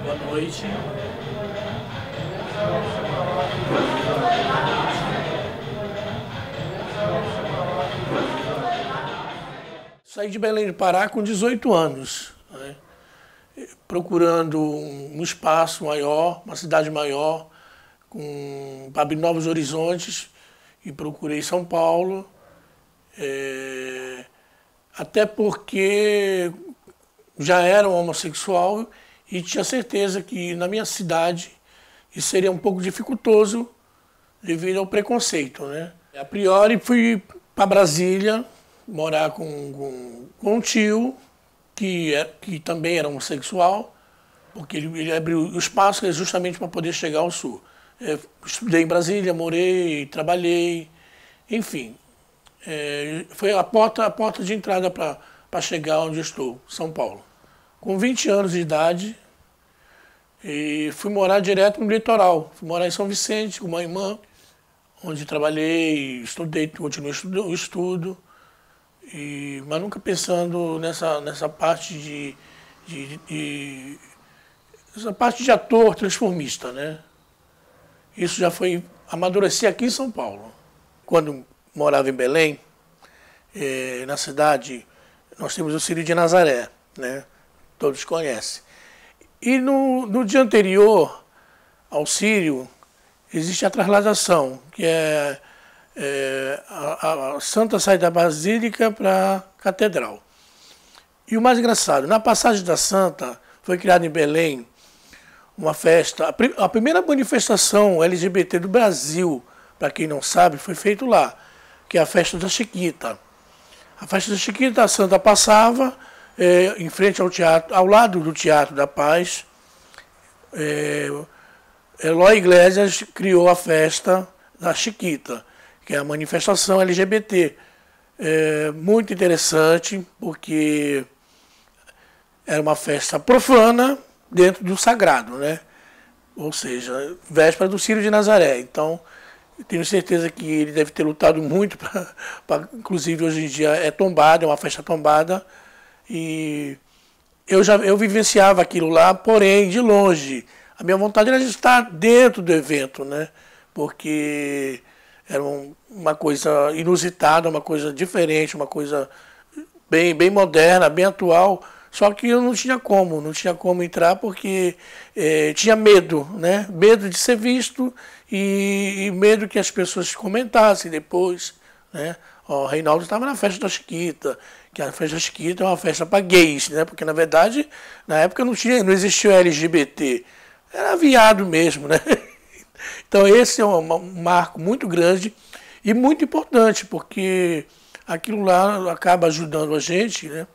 Boa noite. Saí de Belém do Pará com 18 anos, né? Procurando um espaço maior, uma cidade maior, para abrir novos horizontes, e procurei São Paulo, até porque já era um homossexual e tinha certeza que na minha cidade isso seria um pouco dificultoso devido ao preconceito, né? A priori fui para Brasília morar com um tio que também era homossexual, porque ele abriu o espaço justamente para poder chegar ao Sul. Estudei em Brasília, morei, trabalhei, enfim. Foi a porta de entrada para chegar onde estou, São Paulo. Com 20 anos de idade, e fui morar direto no litoral. Fui morar em São Vicente com uma irmã, onde trabalhei, estudei, continuei o estudo, mas nunca pensando nessa parte essa parte de ator transformista, né? Isso já foi amadurecer aqui em São Paulo. Quando morava em Belém, na cidade, nós temos o Círio de Nazaré, né? Todos conhecem. E no dia anterior ao Círio, existe a trasladação, que a Santa sai da Basílica para a Catedral. E o mais engraçado, na passagem da Santa, foi criada em Belém uma festa, a primeira manifestação LGBT do Brasil, para quem não sabe, foi feito lá, que é a festa da Chiquita. A festa da Chiquita, a Santa passava em frente ao teatro, ao lado do Teatro da Paz. Eloy Iglesias criou a festa da Chiquita, que é a manifestação LGBT. Muito interessante, porque era uma festa profana dentro do sagrado, né? Ou seja, véspera do Círio de Nazaré. Então, eu tenho certeza que ele deve ter lutado muito inclusive hoje em dia é tombada, é uma festa tombada, e eu vivenciava aquilo lá, porém, de longe. A minha vontade era de estar dentro do evento, né? Porque era uma coisa inusitada, uma coisa diferente, uma coisa bem moderna, bem atual. Só que eu não tinha como entrar porque tinha medo, né? Medo de ser visto e medo que as pessoas comentassem depois, né? O Reinaldo estava na festa da Chiquita, que a festa da Chiquita é uma festa para gays, né? Porque na verdade na época não existia o LGBT, era viado mesmo, né? Então esse é um marco muito grande e muito importante, porque aquilo lá acaba ajudando a gente, né?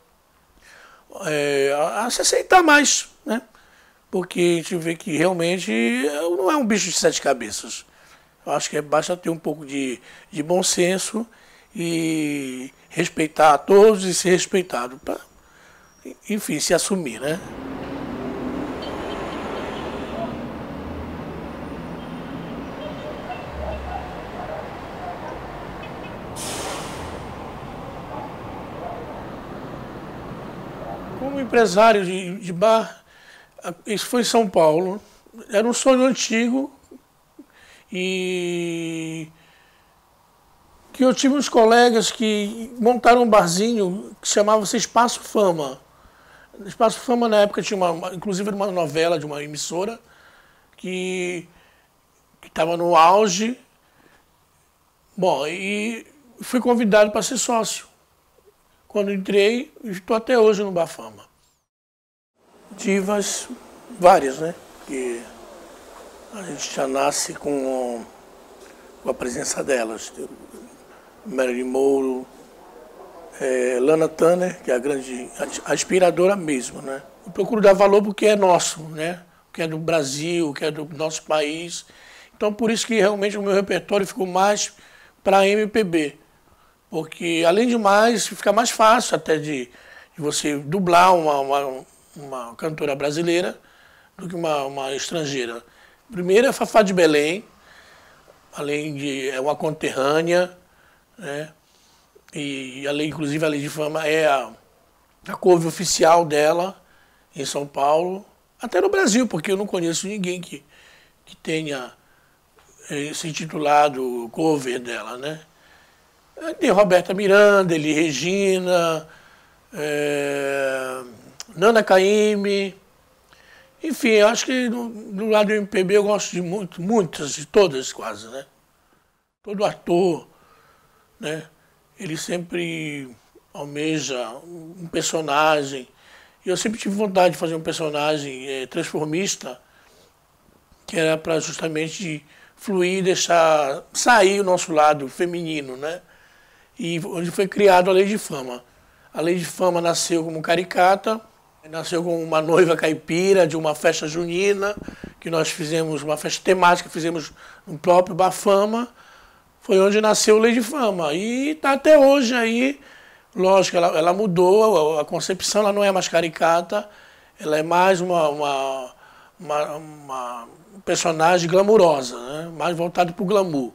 A se aceitar mais, né? Porque a gente vê que realmente não é um bicho de 7 cabeças. Eu acho que basta ter um pouco de bom senso e respeitar a todos e ser respeitado, para, enfim, se assumir, né? Como empresário de bar, isso foi em São Paulo, era um sonho antigo e que eu tive uns colegas que montaram um barzinho que chamava-se Espaço Fama. Espaço Fama na época tinha inclusive era uma novela de uma emissora que estava no auge. Bom, e fui convidado para ser sócio. Quando entrei, estou até hoje no Bar Fama. Divas várias, né? Porque a gente já nasce com a presença delas. Marilyn Monroe, Lana Turner, que é a grande aspiradora mesmo, né? Eu procuro dar valor porque é nosso, né? Que é do Brasil, que é do nosso país. Então, por isso que realmente o meu repertório ficou mais para MPB. Porque, além de mais, fica mais fácil até de você dublar uma cantora brasileira do que uma estrangeira. Primeiro é Fafá de Belém, além de uma conterrânea, né? E inclusive a Lei de Fama é a couve oficial dela em São Paulo. Até no Brasil, porque eu não conheço ninguém que tenha se intitulado cover dela, né? Tem Roberta Miranda, Elis Regina, Nana Caymmi, enfim, eu acho que do lado do MPB eu gosto de muitas, de todas quase, né? Todo ator, né? Ele sempre almeja um personagem. E eu sempre tive vontade de fazer um personagem transformista, que era para justamente fluir, deixar sair o nosso lado feminino, né? E onde foi criado a Lei de Fama. A Lei de Fama nasceu como caricata, nasceu como uma noiva caipira de uma festa junina, que nós fizemos uma festa temática, fizemos no próprio Bafama, foi onde nasceu a Lei de Fama. E está até hoje aí, lógico, ela mudou, a concepção ela não é mais caricata, ela é mais uma personagem glamurosa, né? Mais voltado para o glamour.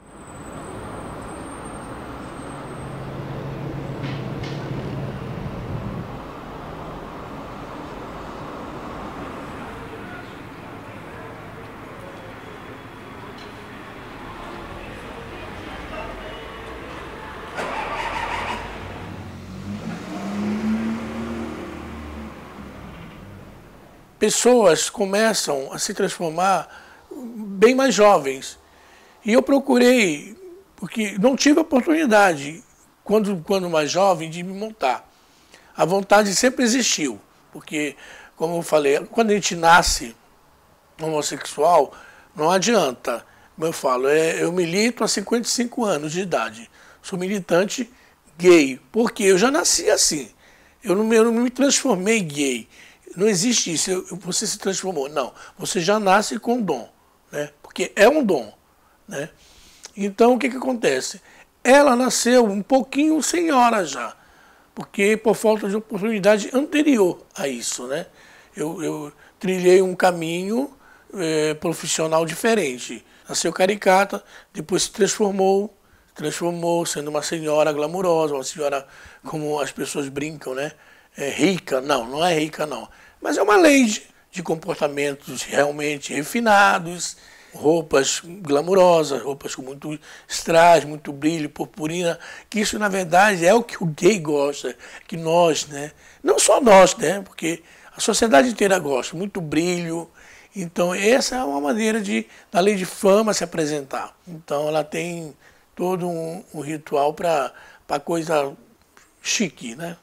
Pessoas começam a se transformar bem mais jovens. E eu procurei, porque não tive oportunidade, quando mais jovem, de me montar. A vontade sempre existiu, porque, como eu falei, quando a gente nasce homossexual, não adianta. Como eu falo, eu milito há 55 anos de idade. Sou militante gay, porque eu já nasci assim. Eu não me transformei gay. Não existe isso, você se transformou. Não, você já nasce com dom, né? Porque é um dom, né? Então, o que acontece? Ela nasceu um pouquinho senhora já, porque por falta de oportunidade anterior a isso, né? Eu trilhei um caminho profissional diferente. Nasceu caricata, depois se transformou sendo uma senhora glamurosa, uma senhora, como as pessoas brincam, né? Rica. Não é rica, não. Mas é uma lei de comportamentos realmente refinados, roupas glamurosas, roupas com muito strass, muito brilho, purpurina, que isso, na verdade, é o que o gay gosta, que nós, né? Não só nós, né? Porque a sociedade inteira gosta, muito brilho. Então, essa é uma maneira da Lei de Fama se apresentar. Então, ela tem todo um ritual para coisa chique, né?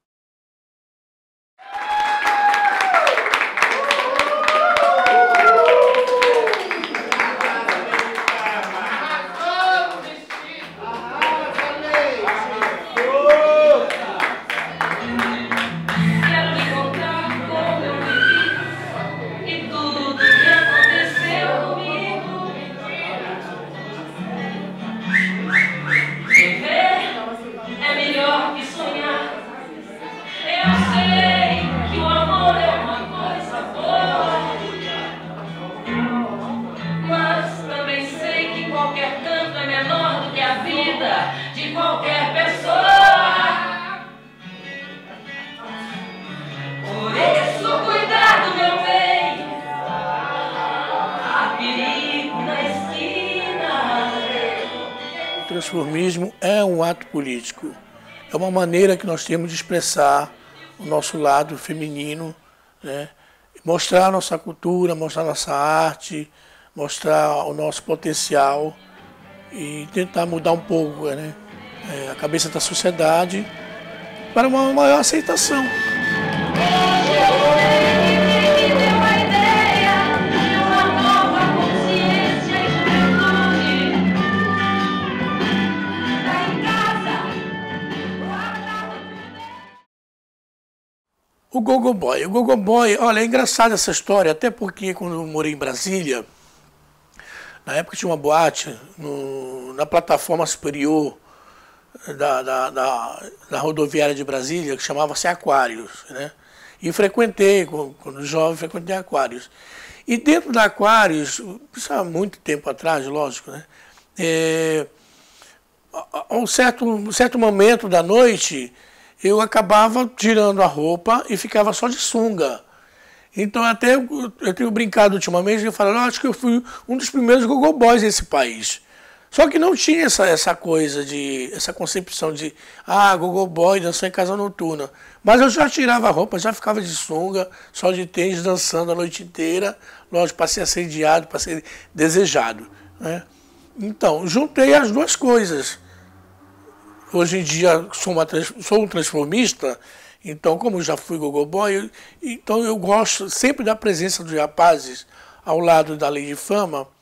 O transformismo é um ato político, é uma maneira que nós temos de expressar o nosso lado feminino, né? Mostrar a nossa cultura, mostrar a nossa arte, mostrar o nosso potencial e tentar mudar um pouco, né? A cabeça da sociedade para uma maior aceitação. O Gogo Boy. O Gogo Boy, olha, é engraçada essa história, até porque quando eu morei em Brasília, na época tinha uma boate na plataforma superior da rodoviária de Brasília, que chamava-se Aquários, né? E frequentei, quando jovem, frequentei Aquários. E dentro da Aquários, isso há muito tempo atrás, lógico, né? A um certo momento da noite, eu acabava tirando a roupa e ficava só de sunga. Então até eu tenho brincado ultimamente e falado, acho que eu fui um dos primeiros gogo boys desse país. Só que não tinha essa coisa essa concepção de, gogo boy, dançou em casa noturna. Mas eu já tirava a roupa, já ficava de sunga, só de tênis, dançando a noite inteira, lógico, para ser assediado, para ser desejado, né? Então, juntei as duas coisas. Hoje em dia sou um transformista, então como já fui gogo boy, então eu gosto sempre da presença dos rapazes ao lado da Lei de Fama,